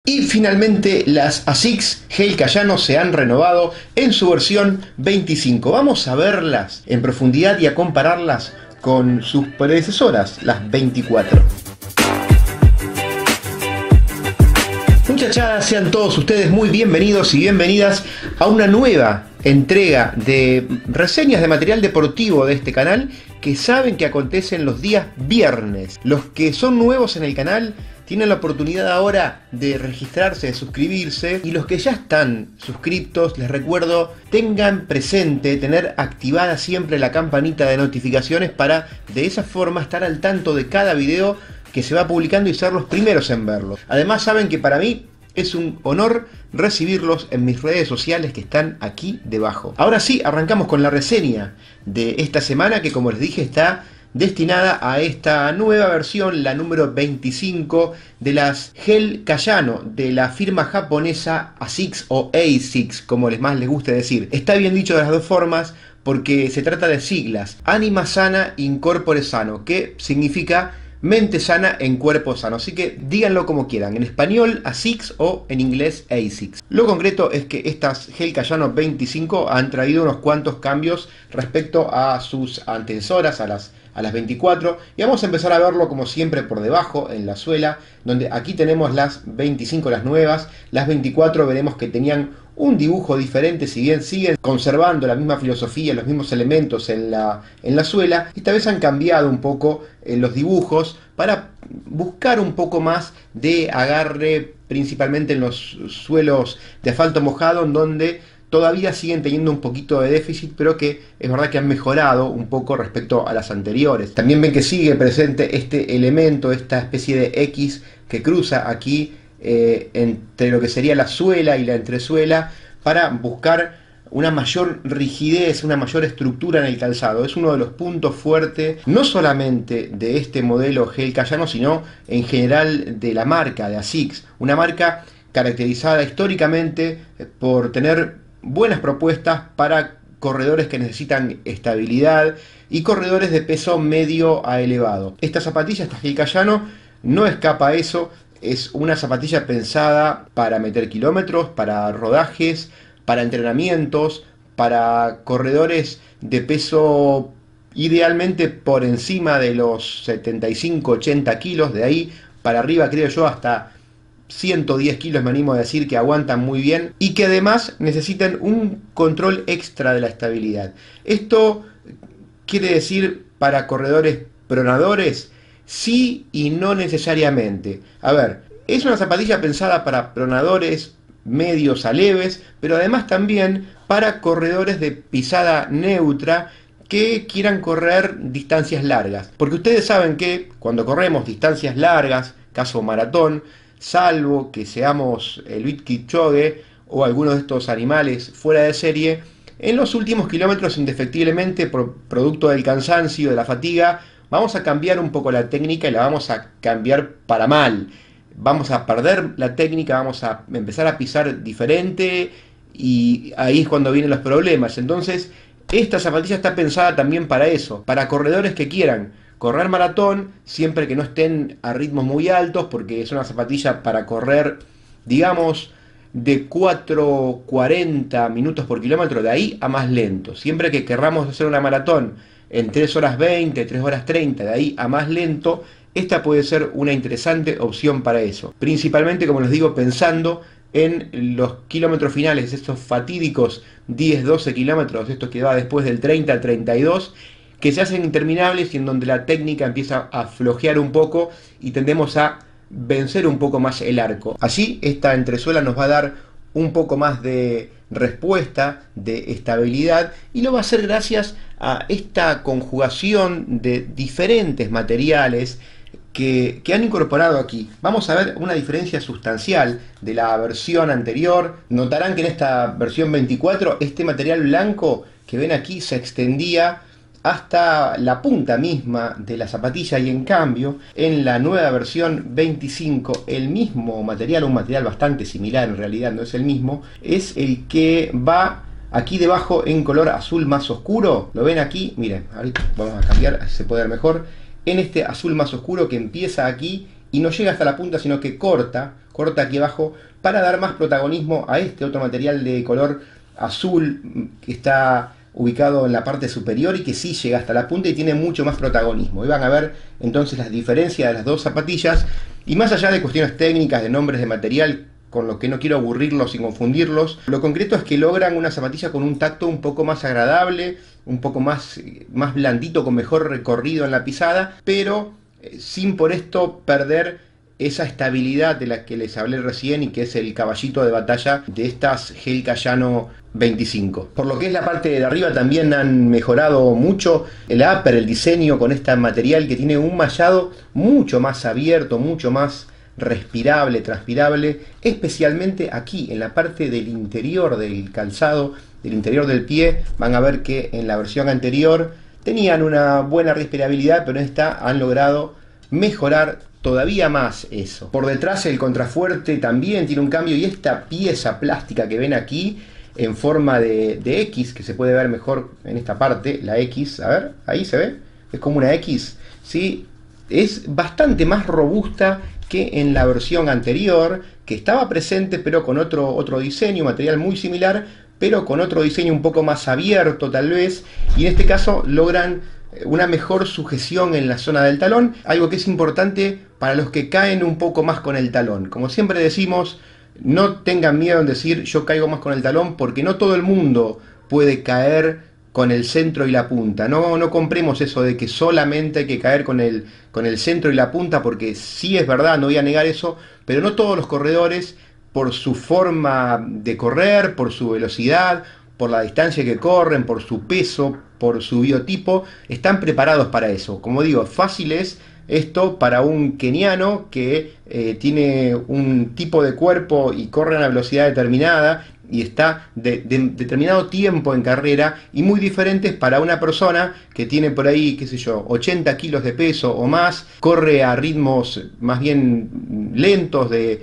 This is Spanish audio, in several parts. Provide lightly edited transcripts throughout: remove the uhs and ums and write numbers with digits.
Y finalmente las ASICS Hail Kayano se han renovado en su versión 25. Vamos a verlas en profundidad y a compararlas con sus predecesoras, las 24. Muchachadas, sean todos ustedes muy bienvenidos y bienvenidas a una nueva entrega de reseñas de material deportivo de este canal que saben que acontecen los días viernes. Los que son nuevos en el canal tienen la oportunidad ahora de registrarse, de suscribirse, y los que ya están suscriptos, les recuerdo, tengan presente, tener activada siempre la campanita de notificaciones para de esa forma estar al tanto de cada video que se va publicando y ser los primeros en verlo. Además saben que para mí es un honor recibirlos en mis redes sociales que están aquí debajo. Ahora sí, arrancamos con la reseña de esta semana que, como les dije, está destinada a esta nueva versión, la número 25 de las Hail Kayano de la firma japonesa ASICS o ASICS, como más les guste decir. Está bien dicho de las dos formas porque se trata de siglas: Anima sana in corpore sano, que significa mente sana en cuerpo sano. Así que díganlo como quieran, en español ASICS o en inglés ASICS. Lo concreto es que estas Hail Kayano 25 han traído unos cuantos cambios respecto a sus antecesoras, a las 24, y vamos a empezar a verlo como siempre por debajo en la suela, donde aquí tenemos las 25, las nuevas. Las 24 veremos que tenían un dibujo diferente, si bien siguen conservando la misma filosofía, los mismos elementos en la suela. Esta vez han cambiado un poco los dibujos para buscar un poco más de agarre, principalmente en los suelos de asfalto mojado, en donde todavía siguen teniendo un poquito de déficit, pero que es verdad que han mejorado un poco respecto a las anteriores. También ven que sigue presente este elemento, esta especie de X que cruza aquí entre lo que sería la suela y la entresuela, para buscar una mayor rigidez, una mayor estructura en el calzado. Es uno de los puntos fuertes, no solamente de este modelo Hail Kayano, sino en general de la marca, de ASICS. Una marca caracterizada históricamente por tener buenas propuestas para corredores que necesitan estabilidad y corredores de peso medio a elevado. Esta zapatilla, esta Hail Kayano, no escapa a eso. Es una zapatilla pensada para meter kilómetros, para rodajes, para entrenamientos, para corredores de peso idealmente por encima de los 75-80 kilos, de ahí para arriba creo yo hasta 110 kilos me animo a decir que aguantan muy bien, y que además necesitan un control extra de la estabilidad. Esto quiere decir para corredores pronadores, sí y no necesariamente. A ver, es una zapatilla pensada para pronadores medios a leves, pero además también para corredores de pisada neutra que quieran correr distancias largas. Porque ustedes saben que cuando corremos distancias largas, caso maratón, salvo que seamos Eliud Kipchoge o alguno de estos animales fuera de serie, en los últimos kilómetros indefectiblemente, por producto del cansancio, de la fatiga, vamos a cambiar un poco la técnica y la vamos a cambiar para mal. Vamos a perder la técnica, vamos a empezar a pisar diferente, y ahí es cuando vienen los problemas. Entonces, esta zapatilla está pensada también para eso, para corredores que quieran correr maratón, siempre que no estén a ritmos muy altos, porque es una zapatilla para correr, digamos, de 4:40 minutos por kilómetro, de ahí a más lento. Siempre que querramos hacer una maratón en 3 horas 20, 3 horas 30, de ahí a más lento, esta puede ser una interesante opción para eso. Principalmente, como les digo, pensando en los kilómetros finales, estos fatídicos 10-12 kilómetros, estos que va después del 30 al 32, que se hacen interminables y en donde la técnica empieza a flojear un poco y tendemos a vencer un poco más el arco. Así, esta entresuela nos va a dar un poco más de respuesta, de estabilidad, y lo va a hacer gracias a esta conjugación de diferentes materiales que han incorporado aquí. Vamos a ver una diferencia sustancial de la versión anterior. Notarán que en esta versión 24 este material blanco que ven aquí se extendía hasta la punta misma de la zapatilla, y en cambio en la nueva versión 25 el mismo material, un material bastante similar, en realidad no es el mismo, es el que va aquí debajo en color azul más oscuro. Lo ven aquí, miren, ahorita vamos a cambiar, se puede ver mejor, en este azul más oscuro que empieza aquí y no llega hasta la punta, sino que corta corta aquí abajo para dar más protagonismo a este otro material de color azul que está ubicado en la parte superior y que sí llega hasta la punta y tiene mucho más protagonismo. Y van a ver entonces las diferencias de las dos zapatillas, y más allá de cuestiones técnicas, de nombres de material, con lo que no quiero aburrirlos y confundirlos, lo concreto es que logran una zapatilla con un tacto un poco más agradable, un poco más blandito, con mejor recorrido en la pisada, pero sin por esto perder esa estabilidad de la que les hablé recién y que es el caballito de batalla de estas Gel Kayano 25. Por lo que es la parte de arriba, también han mejorado mucho el upper, el diseño, con este material que tiene un mallado mucho más abierto, mucho más respirable, transpirable, especialmente aquí en la parte del interior del calzado, del interior del pie. Van a ver que en la versión anterior tenían una buena respirabilidad, pero en esta han logrado mejorar todavía más eso. Por detrás el contrafuerte también tiene un cambio, y esta pieza plástica que ven aquí en forma de X, que se puede ver mejor en esta parte, la X, a ver, ahí se ve, es como una X, ¿sí? Es bastante más robusta que en la versión anterior, que estaba presente pero con otro diseño, material muy similar, pero con otro diseño un poco más abierto tal vez, y en este caso logran una mejor sujeción en la zona del talón, algo que es importante para los que caen un poco más con el talón. Como siempre decimos, no tengan miedo en decir yo caigo más con el talón, porque no todo el mundo puede caer con el centro y la punta. No compremos eso de que solamente hay que caer con el centro y la punta, porque sí es verdad, no voy a negar eso, pero no todos los corredores, por su forma de correr, por su velocidad, por la distancia que corren, por su peso, por su biotipo, están preparados para eso. Como digo, fácil es esto para un keniano que tiene un tipo de cuerpo y corre a una velocidad determinada y está determinado tiempo en carrera, y muy diferentes para una persona que tiene por ahí, qué sé yo, 80 kilos de peso o más, corre a ritmos más bien lentos de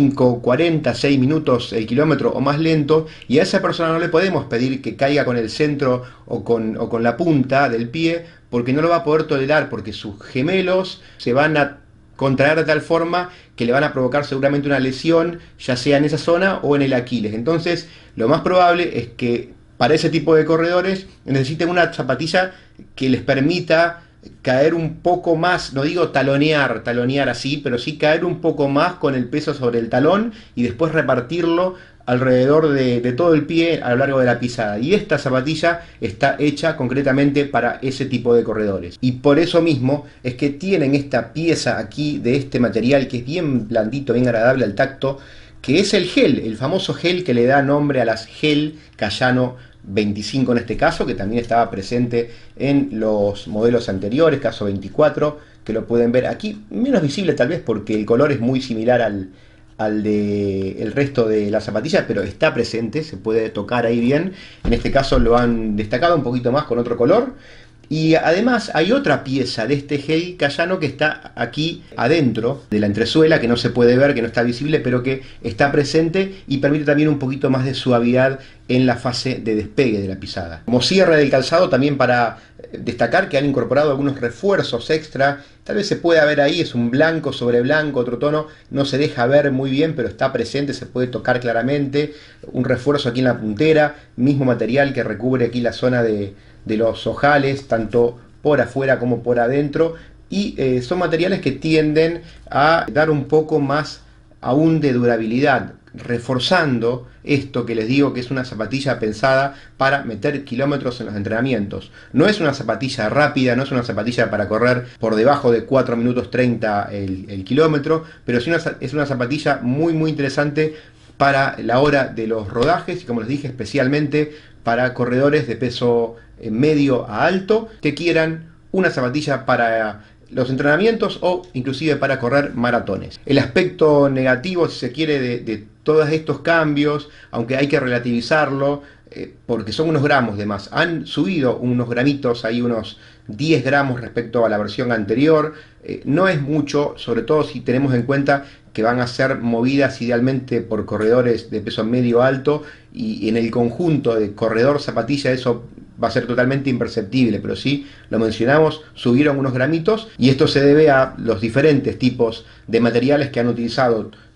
5:40, 6 minutos el kilómetro o más lento, y a esa persona no le podemos pedir que caiga con el centro o con la punta del pie, porque no lo va a poder tolerar, porque sus gemelos se van a contraer de tal forma que le van a provocar seguramente una lesión, ya sea en esa zona o en el Aquiles. Entonces, lo más probable es que para ese tipo de corredores necesiten una zapatilla que les permita caer un poco más, no digo talonear así, pero sí caer un poco más con el peso sobre el talón y después repartirlo alrededor de todo el pie a lo largo de la pisada. Y esta zapatilla está hecha concretamente para ese tipo de corredores. Y por eso mismo es que tienen esta pieza aquí de este material que es bien blandito, bien agradable al tacto, que es el gel, el famoso gel que le da nombre a las Gel Kayano 25 en este caso, que también estaba presente en los modelos anteriores, caso 24, que lo pueden ver aquí, menos visible tal vez porque el color es muy similar al de el resto de las zapatillas, pero está presente, se puede tocar ahí bien. En este caso lo han destacado un poquito más con otro color. Y además hay otra pieza de este Gel Kayano que está aquí adentro de la entresuela, que no se puede ver, que no está visible, pero que está presente y permite también un poquito más de suavidad en la fase de despegue de la pisada. Como cierre del calzado, también para destacar que han incorporado algunos refuerzos extra. Tal vez se pueda ver ahí, es un blanco sobre blanco, otro tono, no se deja ver muy bien, pero está presente, se puede tocar claramente. Un refuerzo aquí en la puntera, mismo material que recubre aquí la zona de los ojales, tanto por afuera como por adentro, y son materiales que tienden a dar un poco más aún de durabilidad, reforzando esto que les digo que es una zapatilla pensada para meter kilómetros en los entrenamientos. No es una zapatilla rápida, no es una zapatilla para correr por debajo de 4 minutos 30 el kilómetro, pero sí es una zapatilla muy interesante para la hora de los rodajes, y como les dije, especialmente para corredores de peso medio a alto que quieran una zapatilla para los entrenamientos o inclusive para correr maratones. El aspecto negativo, si se quiere, de todos estos cambios, aunque hay que relativizarlo, porque son unos gramos de más. Han subido unos gramitos, hay unos 10 gramos respecto a la versión anterior. No es mucho, sobre todo si tenemos en cuenta que van a ser movidas idealmente por corredores de peso medio alto, y en el conjunto de corredor zapatilla eso va a ser totalmente imperceptible, pero sí, lo mencionamos, subieron unos gramitos, y esto se debe a los diferentes tipos de materiales que han utilizado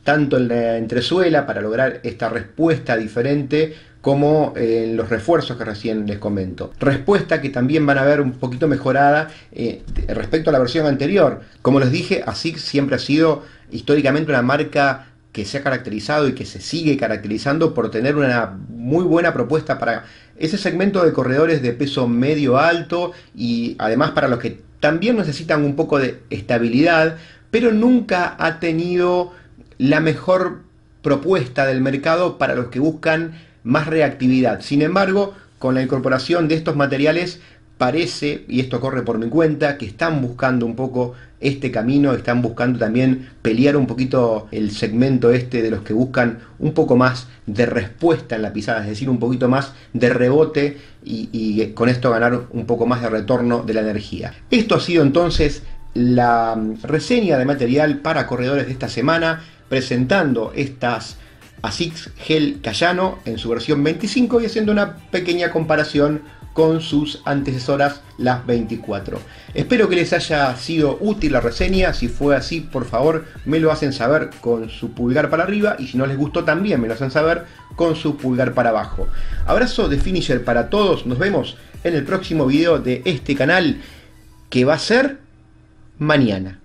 tanto en la entresuela para lograr esta respuesta diferente, como en los refuerzos que recién les comento. Respuesta que también van a ver un poquito mejorada respecto a la versión anterior. Como les dije, ASICS siempre ha sido históricamente una marca que se ha caracterizado y que se sigue caracterizando por tener una muy buena propuesta para ese segmento de corredores de peso medio alto, y además para los que también necesitan un poco de estabilidad, pero nunca ha tenido la mejor propuesta del mercado para los que buscan más reactividad. Sin embargo, con la incorporación de estos materiales parece, y esto corre por mi cuenta, que están buscando un poco este camino, están buscando también pelear un poquito el segmento este de los que buscan un poco más de respuesta en la pisada, es decir, un poquito más de rebote y con esto ganar un poco más de retorno de la energía. Esto ha sido entonces la reseña de material para corredores de esta semana, presentando estas ASICS Gel Cayano en su versión 25 y haciendo una pequeña comparación con sus antecesoras, las 24. Espero que les haya sido útil la reseña. Si fue así, por favor me lo hacen saber con su pulgar para arriba, y si no les gustó también me lo hacen saber con su pulgar para abajo. Abrazo de Finisher para todos, nos vemos en el próximo video de este canal, que va a ser mañana.